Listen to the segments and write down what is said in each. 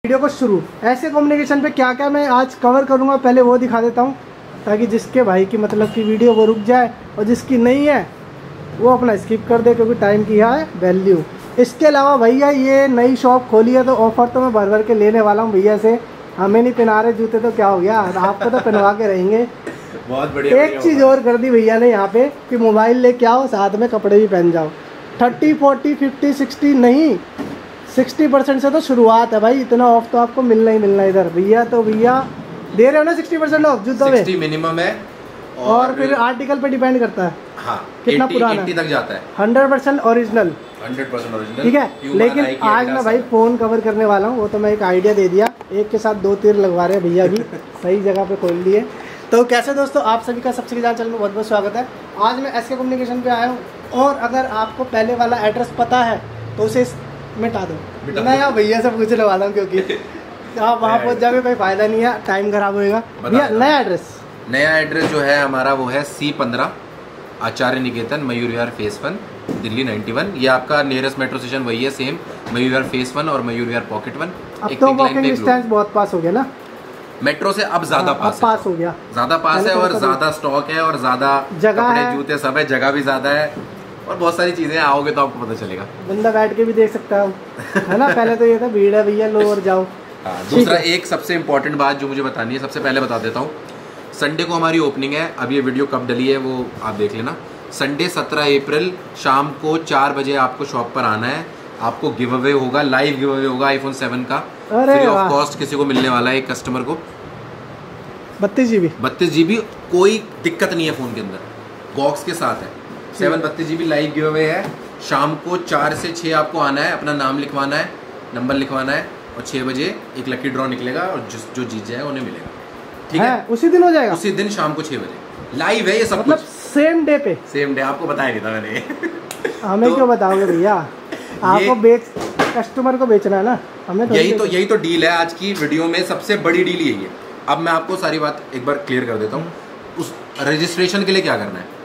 Video को शुरू ऐसे कम्युनिकेशन पे क्या क्या मैं आज कवर करूँगा, पहले वो दिखा देता हूँ ताकि जिसके भाई की मतलब की वीडियो वो रुक जाए और जिसकी नहीं है वो अपना स्किप कर दे, क्योंकि टाइम की है वैल्यू। इसके अलावा भैया ये नई शॉप खोली है तो ऑफर तो मैं भर भर के लेने वाला हूँ भैया से। हमें नहीं पहना रहे जूते तो क्या हो गया, आपको तो पहनवा के रहेंगे। बहुत बढ़िया। एक चीज़ और कर दी भैया ने यहाँ पे कि मोबाइल लेके आओ साथ में कपड़े भी पहन जाओ। 30, 40, 50, 60 नहीं 60% से तो शुरुआत है भाई। इतना ऑफ तो आपको मिलना ही मिलना इधर भैया। तो भैया दे रहे हो ना 60% ऑफ जूतों में? 60 मिनिमम है और फिर आर्टिकल पे डिपेंड करता है। हाँ, कितना 80, पुराना 80 तक जाता है। 100% ओरिजिनल, 100% ओरिजिनल, ठीक है। लेकिन आज मैं भाई फ़ोन कवर करने वाला हूँ, वो तो मैं एक आइडिया दे दिया, एक के साथ 2 तीर लगवा रहे हैं भैया भी। सही जगह पे खोल लिए। तो कैसे दोस्तों, आप सभी का सबसे ज़्यादा चैनल में बहुत बहुत स्वागत है। आज मैं एसके कम्युनिकेशन पे आया हूँ और अगर आपको पहले वाला एड्रेस पता है तो उसे मिटा दो। मैं यहाँ भैया से पूछने वाला हूँ क्योंकि आप वहाँ पहुँच जाओगे कोई फ़ायदा नहीं है, टाइम खराब होएगा। भैया नया एड्रेस जो है हमारा वो है C15 आचार्य निकेतन, मयूर विहार फेस 1, दिल्ली 91। ये आपका नियरेस्ट मेट्रो स्टेशन वही है, सेम मयूर विहार फेस 1 और मयूर विहार पॉकेट 1। अब तो वॉकिंग डिस्टेंस बहुत पास हो गया ना मेट्रो से, अब ज्यादा पास हो गया, ज्यादा पास है और ज्यादा स्टॉक है और ज्यादा कपड़े जूते सब है, जगह भी ज्यादा है और बहुत सारी चीजें। आओगे तो आपको पता चलेगा, बंदा बैठ के भी देख सकता है ना। पहले तो ये था भीड़ है भैया लो और जाओ। दूसरा एक सबसे इम्पोर्टेंट बात जो मुझे बतानी है, सबसे पहले बता देता हूँ। संडे को हमारी ओपनिंग है। अब ये वीडियो कब डली है वो आप देख लेना। संडे 17 अप्रैल शाम को 4 बजे आपको शॉप पर आना है। आपको गिव अवे होगा, लाइव गिव अवे होगा iPhone 7 का, फ्री ऑफ कॉस्ट किसी को मिलने वाला है, एक कस्टमर को 32 GB। कोई दिक्कत नहीं है फ़ोन के अंदर, बॉक्स के साथ है। 7 32 GB लाइव गिव अवे है। शाम को 4 से 6 आपको आना है, अपना नाम लिखवाना है, नंबर लिखवाना है और 6 बजे एक लकी ड्रॉ निकलेगा और जो जीत जाएगा उन्हें मिलेगा। ठीक है, उसी दिन हो जाएगा, उसी दिन शाम को 6 बजे लाइव है ये सब मतलब सेम डे पे। सेम डे, आपको बताया नहीं था मैंने। हमें तो, क्यों बताओगे भैया, आपको कस्टमर को बेचना है ना हमें। तो यही तो डील है आज की वीडियो में, सबसे बड़ी डील यही है। अब मैं आपको सारी बात एक बार क्लियर कर देता हूँ। उस रजिस्ट्रेशन के लिए क्या करना है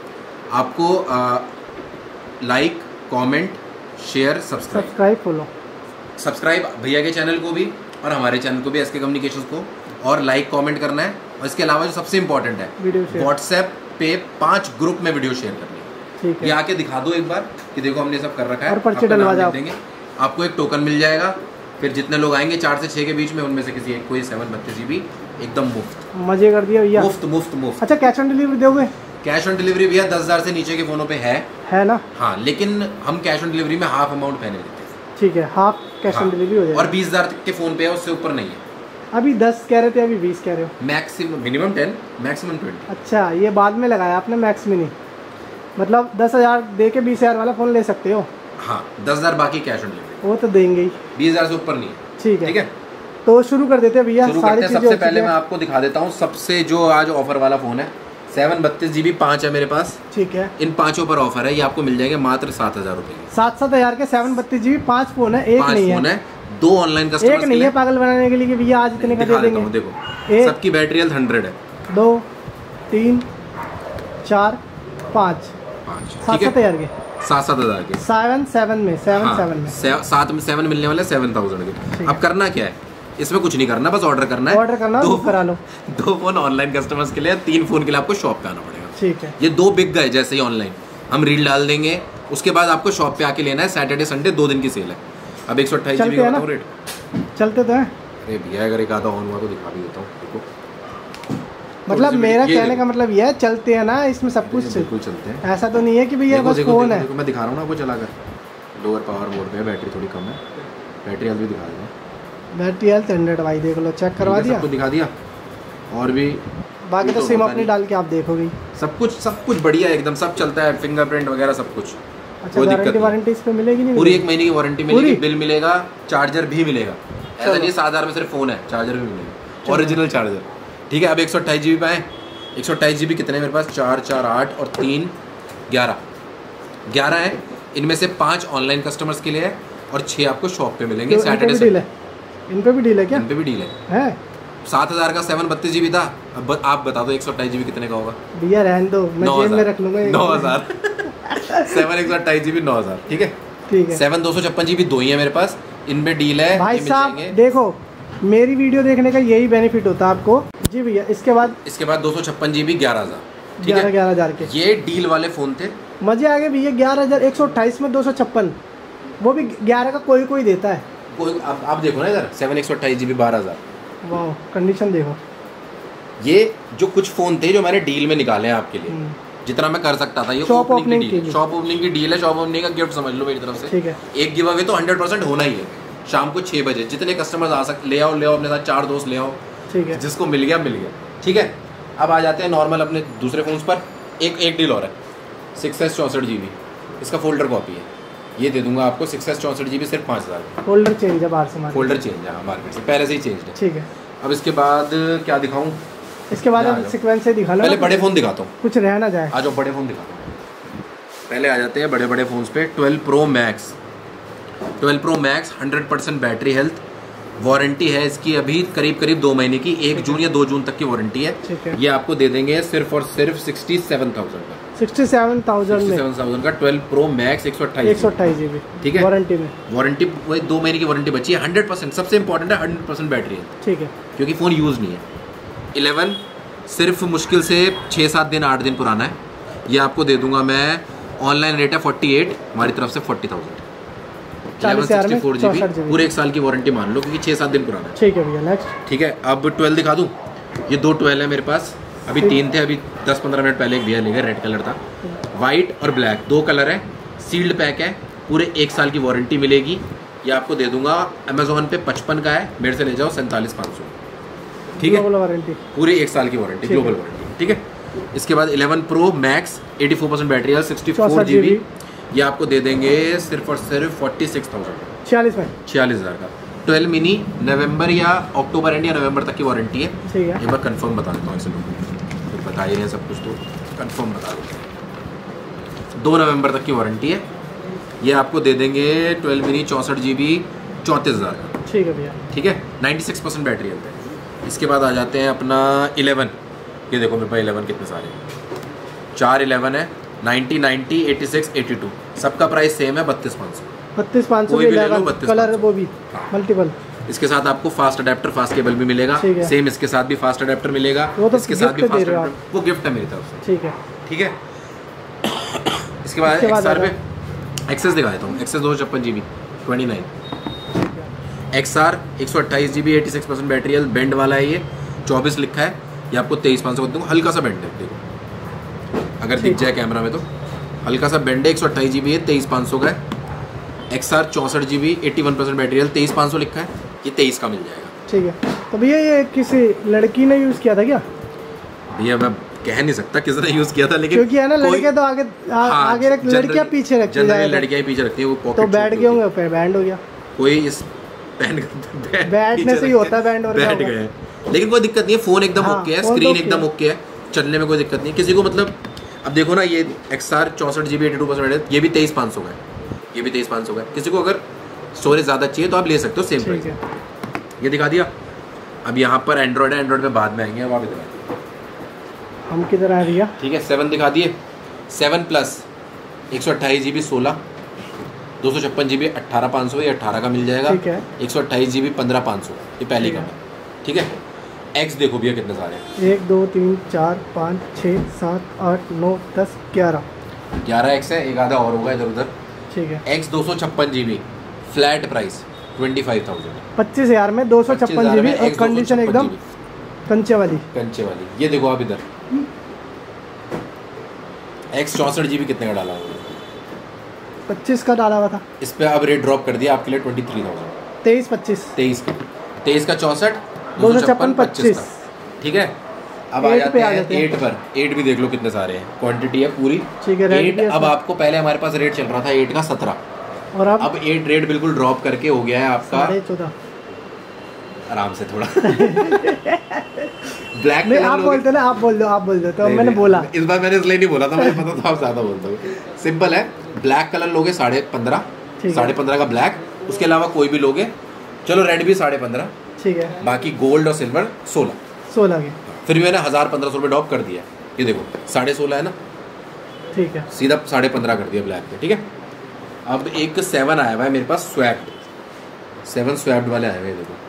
आपको, like, comment, share, subscribe, follow, subscribe भैया के चैनल को भी और हमारे चैनल को भी, एसके कम्युनिकेशंस को, और लाइक कमेंट करना है। और इसके अलावा जो सबसे इंपॉर्टेंट है, व्हाट्सएप पे 5 ग्रुप में वीडियो शेयर करनी है। ठीक है, ये आके दिखा दो एक बार कि देखो हमने सब कर रखा है, और पर्चे डलवा देंगे, आपको एक टोकन मिल जाएगा। फिर जितने लोग आएंगे 4 से 6 के बीच में, उनमें से किसी एक को 7 32 GB एकदम मुफ्त। मजे कर दिया भैया, मुफ्त। अच्छा, कैश ऑन डिलीवरी दोगे? कैश ऑन डिलीवरी भैया 10,000 से नीचे के फोनों पे है ना? हाँ, लेकिन हम कैश ऑन डिलीवरी में हाफ अमाउंट पहले देते हैं। ठीक है, हाफ कैश ऑन डिलीवरी हो जाएगी। और 20,000 के फोन पे है, उससे ऊपर नहीं है। अभी 10 कह रहे थे, अभी 20 कह रहे हो। Maximum, minimum 10, maximum 20। अच्छा, ये बाद में लगाया आपने मैक्स मिनी, मतलब 10,000 दे के 20,000 वाला फोन ले सकते हो। हाँ, 10,000 बाकी कैश ऑन डिलीवरी, वो तो देंगे ही, 20,000 से ऊपर नहीं है। ठीक है, तो शुरू कर देते हैं भैया। सारी चीजें सबसे पहले मैं आपको दिखा देता हूँ सबसे जो आज ऑफर वाला फोन है। 7 32 GB 5 है मेरे पास। ठीक है, इन 5 पर ऑफर है, ये आपको मिल जाएंगे मात्र 7,000 रुपए की। 7,000 के 7 32 GB 5 फोन है, एक नहीं है। 2 ऑनलाइन कस्टमर्स, एक नहीं है पागल बनाने के लिए कि भैया आज इतने का दे देंगे। देखो सबकी बैटरी हेल्थ 100 है। 2 3 4 5 7,000 के 7,000 के 7 में 7 में 7 मिलने वाले 7,000 के। अब करना क्या है, इसमें कुछ नहीं करना, बस ऑर्डर करना है। 2 करा लो। 2 फोन ऑनलाइन कस्टमर्स के लिए, 3 फोन के लिए आपको शॉप पे आना पड़ेगा। ठीक है, ये 2 बिक गए जैसे ही ऑनलाइन, हम रील डाल देंगे, उसके बाद आपको शॉप पे आके लेना है। सैटरडे संडे 2 दिन की सेल है। अब 128 GB का बताऊं रेट? चलते तो है। अरे भैया अगर एक आधा ऑन हुआ तो दिखा भी देता हूँ, देखो। मतलब मेरा कहने का मतलब ये है, चलते हैं ना इसमें सब कुछ, बिल्कुल चलते हैं। ऐसा तो नहीं है कि भैया बस फोन है। मैं दिखा रहा हूँ ना आपको चलाकर, लोअर पावर मोड पे, बैटरी थोड़ी कम है, बैटरी हेल्थ भी दिखा देता हूँ। बैटरी हेल्थ 100 भाई, देख लो, चेक करवा दिया, सबको दिखा दिया। और भी बाकी तो सिम अपनी डाल के आप देखोगे, सब कुछ बढ़िया एकदम, सब चलता है, फिंगरप्रिंट वगैरह सब कुछ। अच्छा, वारंटी इस पे मिलेगी नहीं? पूरी 1 महीने की वारंटी मिलेगी, बिल मिलेगा, चार्जर भी मिलेगा। ऐसा नहीं 7,000 में सिर्फ फोन है, चार्जर भी मिलेगा, ओरिजिनल चार्जर। ठीक है, अब 128 GB पे आए। 128 GB कितने मेरे पास? 4 4 8 और 3 11 है। इनमें से 5 ऑनलाइन कस्टमर्स के लिए है और 6 आपको शॉप पे मिलेंगे। सैटरडे संडे इन पे भी डील है क्या? इन पे भी डील है। 7,000 का 7 32 GB था। अब आप बता दो 128 GB कितने का होगा? भैया रहने दो, मैं जेब में रख लूंगा। 9,000 7 128 GB 9,000। ठीक है, 7 256 GB 2 ही है मेरे पास, इनमें डील है भाई साहब। देखो मेरी वीडियो देखने का यही बेनिफिट होता है आपको जी भैया। इसके बाद 256 GB 11,000, ठीक है 11,000 के ये डील वाले फ़ोन थे। मजे आ गए भैया। 11,128 में 256, वो भी 11 का कोई देता है। कोई आप देखो ना इधर 7 128 GB 12,000। वाह कंडीशन देखो। ये जो कुछ फ़ोन थे जो मैंने डील में निकाले हैं आपके लिए, जितना मैं कर सकता था। ये शॉप ओपनिंग की डील है, शॉप ओपनिंग का गिफ्ट समझ लो मेरी तरफ से। ठीक है, एक गिव अवे तो 100% होना ही है। शाम को 6 बजे जितने कस्टमर्स आ सकते ले आओ अपने साथ, 4 दोस्त ले आओ, ठीक है। जिसको मिल गया मिल गया, ठीक है। अब आ जाते हैं नॉर्मल अपने दूसरे फ़ोन्स पर। एक डील और है 6S 64 GB, इसका फोल्डर कॉपी है, ये दे दूंगा आपको 6S 64 GB सिर्फ 5,000। फोल्डर चेंज है बाहर से, फोल्डर चेंज है मार्केट से, पहले से ही चेंज है, ठीक है। अब इसके बाद क्या दिखाऊं? इसके बाद अब सीक्वेंस से दिखा लो। पहले बड़े फ़ोन दिखाता हूँ, कुछ रह ना जाए। आ जाओ बड़े फ़ोन दिखाता हूँ। पहले आ जाते हैं बड़े फ़ोन्स पे। 12 Pro Max 100% battery health, warranty है इसकी अभी करीब 2 महीने की, 1 जून या 2 जून तक की वारंटी है। ये आपको दे देंगे सिर्फ और सिर्फ 67,000 का। 67,000 का 12 Pro Max 128 GB, ठीक है। वारंटी वही 2 महीने की वारंटी बची है। 100% सबसे इंपॉर्टेंट है 100% बैटरी है, ठीक है, क्योंकि फ़ोन यूज़ नहीं है। 11 सिर्फ मुश्किल से 6-7 दिन 8 दिन पुराना है। ये आपको दे दूंगा मैं, ऑनलाइन रेट है 48, हमारी तरफ से 40,000। 64 GB, पूरे 1 साल की वारंटी मान लो, क्योंकि 6-7 दिन पुराना है, ठीक है भैया। नेक्स्ट, ठीक है। अब 12 दिखा दूँ? ये 2 12 है मेरे पास, अभी 3 थे, अभी 10-15 मिनट पहले एक भैया ले गए, रेड कलर था। वाइट और ब्लैक 2 कलर है, सील्ड पैक है, पूरे 1 साल की वारंटी मिलेगी। ये आपको दे दूंगा अमेजोन पे 55 का है, मेरे से ले जाओ 47,500, ठीक है। वारंटी पूरी 1 साल की वारंटी, ग्लोबल वारंटी, ठीक है। इसके बाद 11 Pro Max 84% बैटरी है, 64 GB, ये आपको दे देंगे सिर्फ और सिर्फ 46,000, 46,000 का। 12 मिनी नवंबर या अक्टूबर एंड या नवंबर तक की वारंटी है, ठीक है। एक बार कंफर्म बता देता हूँ ऐसे लोग तो बता ही रहे हैं सब कुछ, तो कंफर्म बता देते हैं। 2 नवंबर तक की वारंटी है। ये आपको दे देंगे 12 मिनी 64 GB 34,000 का, ठीक है भैया, ठीक है। 96% बैटरी हेल्थ है। इसके बाद आ जाते हैं अपना 11, ये देखो मेरे पास 11 कितने सारे, 4 11 है, 90 90 86 82, सबका प्राइस सेम है 32,500। 32,500 कलर वो भी मल्टीपल। इसके साथ आपको फास्ट अडेप्टर, फास्ट केबल भी मिलेगा, सेम इसके साथ भी फास्ट अडेप्टर मिलेगा, वो तो इसके साथ भी फास्ट अडेप्टर, वो गिफ्ट है मेरी तरफ से, ठीक है, ठीक है। इसके बाद XR पे एक्सेस दिखा देता हूँ। XS 256 GB 29, XR 128 GB 86% battery health, bend वाला है ये, 24 लिखा है, ये आपको 23,500 कर दूँगा। हल्का सा बेंड है, देखो अगर दिख जाए कैमरा में तो हल्का सा बेंड है। 128 GB है, 23,500 का है। XR 64 GB 81% बैटरी हेल्थ, 23,500 लिखा है, ये 23 का मिल जाएगा, ठीक है। तो भैया ये किसी लड़की ने यूज़ किया था क्या? भैया मैं कह नहीं सकता किसने यूज़ किया था, लेकिन क्योंकि है ना लड़के तो आगे आगे रख, लड़कियां पीछे रखती है, जनरली लड़कियां ही पीछे रखती है, वो पॉकेट तो बैठ गए होंगे, फिर बैंड हो गया। कोई इस बैठने से ही होता है बैंड, और बैठ गए, लेकिन कोई दिक्कत नहीं है, फ़ोन एकदम ओके है, स्क्रीन एकदम ओके है, चलने में कोई दिक्कत नहीं है किसी को। मतलब अब देखो ना, ये XR 64 GB 82% है, ये भी 23,500 का है, ये भी 23,500 का है। किसी को अगर स्टोरेज ज़्यादा चाहिए तो आप ले सकते हो, सेम प्राइस। ये दिखा दिया। अब यहाँ पर एंड्रॉयड है, एंड्रॉयड में बाद में आएंगे, अब आप इधर हम किधर आ रही है, ठीक है। 7 दिखा दिए। 7 Plus 128 GB 16, 256 GB 18,500, ये 18 का मिल जाएगा, 128 GB 15,500, ये पहली का है, ठीक है। X देखो भैया कितने सारे हैं, 1 2 3 4 5 6 7 8 9 10 11 X है, एक आधा और होगा इधर उधर, ठीक है। X 256 GB फ्लैट प्राइस 25,000, 25,000 में 256 GB और कंडीशन एकदम कंचे वाली। ये देखो आप इधर X 64 GB कितने का डाला हुआ, 25 का डाला हुआ था, इस पे अब रेट ड्रॉप कर दिया आपके लिए 23,000, 23 का 64 256 25, ठीक है। अब आ जाते हैं 8 पर। 8 भी देख लो कितने सारे हैं, क्वांटिटी है पूरी, ठीक है। 8 अब आपको, पहले हमारे पास रेट चल रहा था 8 का 17, और अब 8 रेट बिल्कुल ड्रॉप करके हो गया है आपका 14.5। आराम से थोड़ा ब्लैक नहीं, आप बोलते ना, आप बोल दो तो मैंने बोला, इस बार मैंने इसलिए नहीं बोला था, मुझे पता था आप ज्यादा बोलते हो। सिंपल है, ब्लैक कलर लोगे 15.5, 15.5 का ब्लैक, उसके अलावा कोई भी लोगे, चलो रेड भी 15.5, ठीक है। बाकी गोल्ड और सिल्वर 16 के, फिर भी मैंने 1,000-1,500 रुपये ड्रॉप कर दिया। ये देखो 16.5 है ना, ठीक है, सीधा 15.5 कर दिया ब्लैक पे, ठीक है। अब एक 7 आया हुआ है मेरे पास, स्वैप्ड 7 स्वैप्ड वाले आए हुए, देखो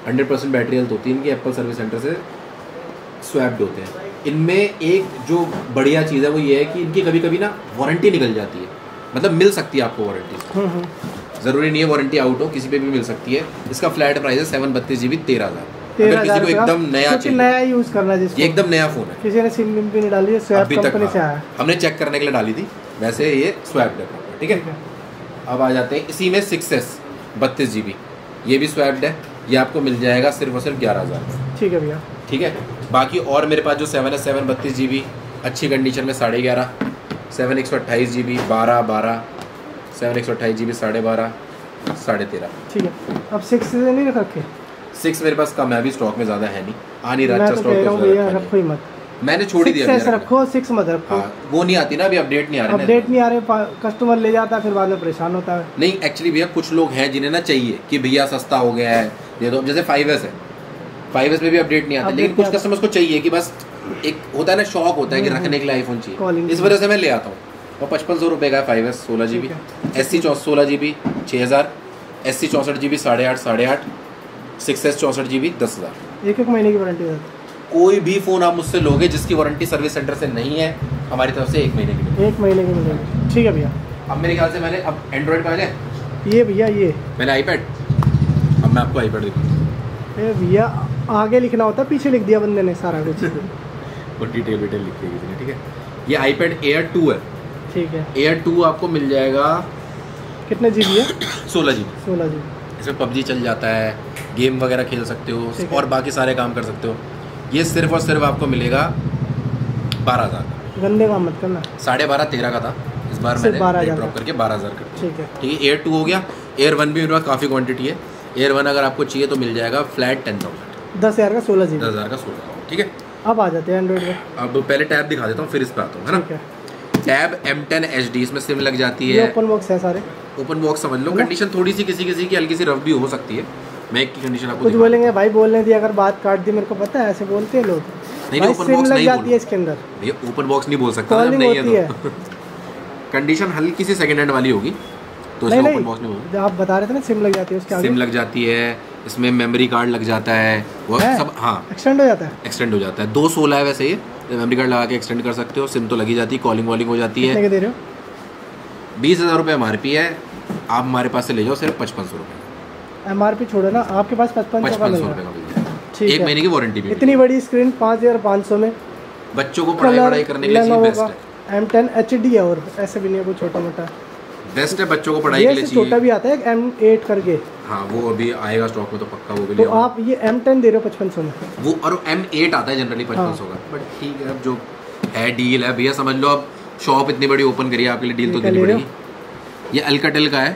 100% बैटरी हेल्थ होती है इनकी, एप्पल सर्विस सेंटर से स्वैप्ड होते हैं। इनमें एक जो बढ़िया चीज़ है वो ये है कि इनकी कभी कभी ना वारंटी निकल जाती है, मतलब मिल सकती है आपको वारंटी, ज़रूरी नहीं है वारंटी आउट हो, किसी पे भी मिल सकती है। इसका फ्लैट प्राइस है 732 GB 13,000। अगर किसी को एकदम नया चाहिए, नया यूज़ करना है जिसको, ये एकदम नया फ़ोन है, किसी ने सिम भी नहीं डाली है, स्वैप कंपनी से आया, हमने चेक करने के लिए डाली थी, वैसे ये स्वैप्ड है, ठीक है। अब आ जाते हैं इसी में 6S 32 GB, ये भी स्वैप्ड है, ये आपको मिल जाएगा सिर्फ और सिर्फ 11,000। ठीक है भैया, ठीक है। बाकी और मेरे पास जो 7S 7 32 GB अच्छी कंडीशन में 11.5, 7 128 GB 12, 7 128 GB 12.5, 13.5, ठीक है। अब 6 से नहीं रखे, 6 मेरे पास कम है, अभी स्टॉक में ज़्यादा है नहीं, आ नहीं रहा, अच्छा स्टॉक रखो ही मत, मैंने छोड़ ही दिया, 6 रखो, 6 मत रखो। हाँ, वो नहीं आती ना अभी, अपडेट नहीं आ रहा, अपडेट नहीं आ रहे, कस्टमर ले जाता है फिर बाद में परेशान होता है। नहीं एक्चुअली भैया कुछ लोग हैं जिन्हें ना चाहिए कि भैया सस्ता हो गया है दे दो, जैसे 5S है, 5S में भी अपडेट नहीं आता, लेकिन कुछ कस्टमर्स को चाहिए कि बस एक होता है ना शौक होता है कि रखने के लिए आईफोन चाहिए, इस वजह से मैं ले आता हूँ। और 5500 रुपये का 5S 16 GB, SC 16 GB 6000, SC 64 GB 8.5, 6S 64 GB 10,000। एक महीने की वारंटी है। कोई भी फ़ोन आप मुझसे लोगे जिसकी वारंटी सर्विस सेंटर से नहीं है, हमारी तरफ से 1 महीने की मिलेगी, 1 महीने की मिलेगी, ठीक है भैया। अब मेरे ख्याल से मैंने अब एंड्रॉइड का है ये भैया, ये मैंने आईपैड, अब मैं आपको आईपैड दिखाऊँ भैया, आगे लिखना होता है, पीछे लिख दिया बंदे ने सारा कुछ वो डिटेल लिख दी किसी ने, ठीक है। ये आईपैड Air 2 है, ठीक है। Air 2 आपको मिल जाएगा, कितने GB है? 16 GB। इसमें PUBG चल जाता है, गेम वगैरह खेल सकते हो और बाकी सारे काम कर सकते हो। ये सिर्फ और सिर्फ आपको मिलेगा 12,000। गंदे काम मत करना, 12.5 13 का था, इस बार मैंने ड्रॉप करके 12,000 कर दिया, ठीक है। ठीक है, Air 2 हो गया। Air 1 भी मेरे पास काफ़ी क्वांटिटी है, Air 1 अगर आपको चाहिए तो मिल जाएगा फ्लैट 10,000, 10,000 का 16 GB, 10,000 का 16, ठीक है। अब आ जाते हैं एंड्रॉइड में, अब पहले टैब दिखा देता हूँ फिर इस पर आता हूँ, है ना। टैब M10 HD, इसमें सिम लग जाती है, ओपन बॉक्स है सारे, ओपन बॉक्स समझ लो। कंडीशन थोड़ी सी किसी की हल्की सी रफ भी हो सकती है, मैं एक की कंडीशन आपको कुछ बोलेंगे भाई, बोलने दी अगर बात काट दी, मेरे को पता है ऐसे बोलते हैं लोग। नहीं ओपन बॉक्स लग जाती है इसके अंदर, ये ओपन बॉक्स नहीं बोल सकता, नहीं है तो कंडीशन हल्की सी सेकंड हैंड वाली होगी तो इसमें ओपन बॉक्स नहीं होगा। आप बता रहे थे ना सिम लग जाती है, उसके आगे सिम लग जाती है, इसमें मेमोरी कार्ड लग जाता है, वो सब हाँ एक्सटेंड हो जाता है, एक्सटेंड हो जाता है। 216 है वैसे, ये मेमोरी कार्ड लगा के एक्सटेंड कर सकते हो, सिम तो लगी जाती है, कॉलिंग वॉलिंग हो जाती है। कितने के दे रहे हो? 20,000 रुपये MRP है, आप हमारे पास से ले जाओ सिर्फ 5500 रुपये। MRP छोड़ो ना, आपके पास 5500 रुपये का मिल जाएगा, 1 महीने की वारंटी भी। इतनी बड़ी स्क्रीन 5500 में, बच्चों को पढ़ाई करने के लिए बेस्ट है। M10 HD है, और ऐसे भी नहीं है कोई छोटा मोटा, बेस्ट है बच्चों को पढ़ाई के लिए चाहिए। छोटा भी आता है M8 करके, हाँ वो अभी आएगा स्टॉक में तो पक्का, वो भी तो आप ये M10 दे रहे हो 5500 में, वो और M8 आता है जनरली 5500 का, बट ठीक है अब जो है डील है भैया, समझ लो। अब शॉप इतनी बड़ी ओपन करी है आपके लिए, डील तो देनी पड़ेगी। ये Alcatel का है,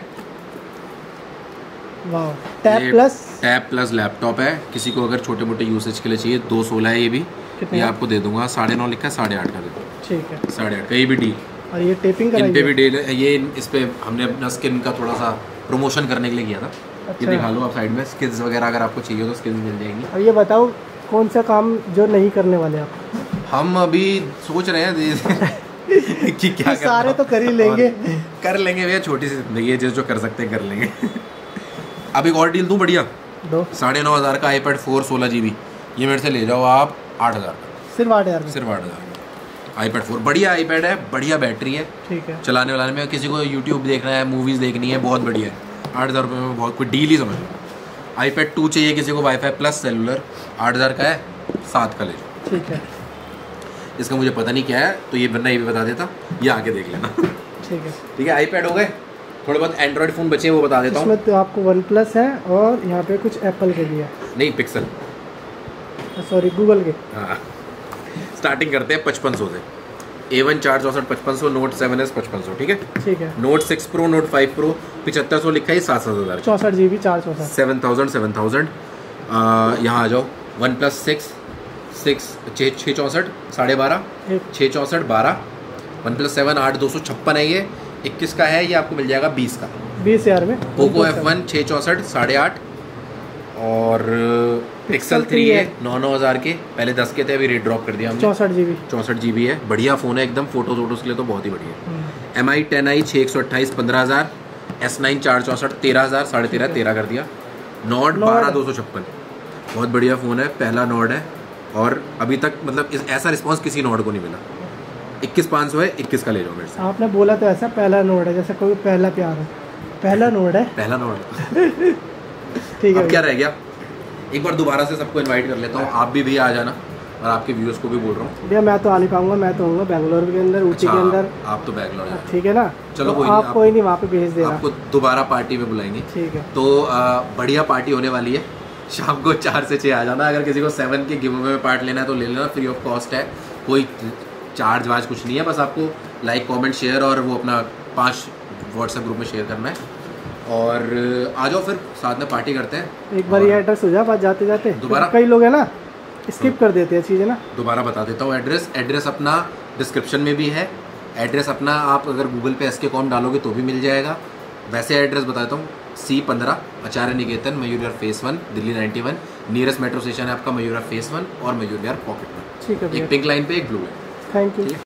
टैब प्लस लैपटॉप है, किसी को अगर छोटे मोटे यूसेज के लिए चाहिए। 216 है ये भी, ये आपको दे दूंगा 9.5 लिखा है, 8.5 का दे दूँ, ठीक है 8.5 का, ये भी डील। और ये टेपिंग इन पे भी डील है, ये इस पे हमने अपना स्किन का थोड़ा सा प्रमोशन करने के लिए किया था। अच्छा। ये दिखा लो आप साइड में, स्किल्स वगैरह अगर आपको चाहिए तो स्किल्स मिल जाएंगी। और ये बताओ कौन सा काम जो नहीं करने वाले आप? हम अभी सोच रहे हैं कि क्या सारे तो कर ही लेंगे, कर लेंगे भैया, छोटी सी जिंदगी है, जो कर सकते हैं कर लेंगे। अब एक और डील दूं बढ़िया, 9,500 का iPad 4 16 GB, ये मेरे से ले जाओ आप 8,000 का, सिर्फ 8,000, सिर्फ 8,000 iPad 4 बढ़िया iPad है, बढ़िया बैटरी है, ठीक है, चलाने वालाने में। किसी को YouTube देखना है, मूवीज़ देखनी है, बहुत बढ़िया है, 8,000 रुपये में बहुत कोई डील ही समझ लो। iPad 2 चाहिए किसी को, वाईफाई प्लस सेलुलर, 8,000 का है, 7 का ले जाओ, ठीक है। इसका मुझे पता नहीं क्या है, तो ये बंदा ये भी बता देता, ये आके देख लेना, ठीक है। ठीक है, iPad हो गए, थोड़े बहुत एंड्रॉइड फ़ोन बचे हैं वो बता देता हूँ। इसमें तो आपको OnePlus है और यहाँ पे कुछ एप्पल के भी है, नहीं पिक्सल, सॉरी गूगल के। हाँ, स्टार्टिंग करते हैं 5500 से, A1 464 5500, Note 7S 5500, ठीक है, ठीक है। Note 6 Pro, Note 5 Pro 7500 लिखा है, 7,000, 64 GB 464, 7,000 यहाँ आ जाओ। OnePlus 664 12.5, 664 12, OnePlus 7 8,256 है, ये 21 का है, ये आपको मिल जाएगा 20 का, 20,000 में। Poco F1 664 8.5, और Pixel 3 है 9,000 के, पहले 10 के थे, अभी रेट ड्रॉप कर दिया हमने, 64 GB है, बढ़िया फ़ोन है एकदम, फोटोज के लिए तो बहुत ही बढ़िया है। MI 10i 628 15,000, S9 464 13,000, 13,500 13 कर दिया। Nord 12,256 बहुत बढ़िया फ़ोन है, पहला नॉर्ड है और अभी तक मतलब ऐसा रिस्पांस किसी नॉर्ड को नहीं मिला। 21,500 है, 21 का ले जाओ मेरे से। आपने बोला तो ऐसा पहला नोट है, जैसे कोई पहला प्यार है, पहला नोट है, पहला नॉर्ड। ठीक है। अब क्या रह गया, एक बार दोबारा से सबको इनवाइट कर लेता हूँ, आप भी भैया आ जाना और आपके व्यूअर्स को भी बोल रहा हूँ। भैया मैं तो आ नहीं पाऊंगा, मैं तो हूँ बेंगलोर के अंदर, ऊटी के अंदर। आप तो बेंगलोर, ठीक है ना, चलो तो आप कोई नहीं, वहाँ पे भेज देना, आपको दोबारा पार्टी में बुलाएंगे। ठीक है। तो बढ़िया पार्टी होने वाली है, शाम को 4 से 6 आ जाना। अगर किसी को 7 के गिव अवे में पार्ट लेना है तो ले लेना, फ्री ऑफ कॉस्ट है, कोई चार्ज वार्ज कुछ नहीं है, बस आपको लाइक कमेंट शेयर और वो अपना 5 व्हाट्सएप ग्रुप में शेयर करना है। और आ जाओ फिर साथ में पार्टी करते हैं। एक बार ये एड्रेस हो जाए बात जाते जाते, दोबारा कई लोग हैं ना स्किप कर देते हैं चीज़ें ना। दोबारा बता देता हूँ एड्रेस अपना डिस्क्रिप्शन में भी है। एड्रेस अपना आप अगर गूगल पे SK.com डालोगे तो भी मिल जाएगा। वैसे एड्रेस बताता हूँ, C15 Acharya Niketan, Mayur Vihar phase 1, Delhi 91। Nearest metro station है आपका मयूर विहार फेस 1 और मयूर विहार पॉकेट 1। ठीक है, एक पिंक लाइन पे एक ब्लू है। Thank you.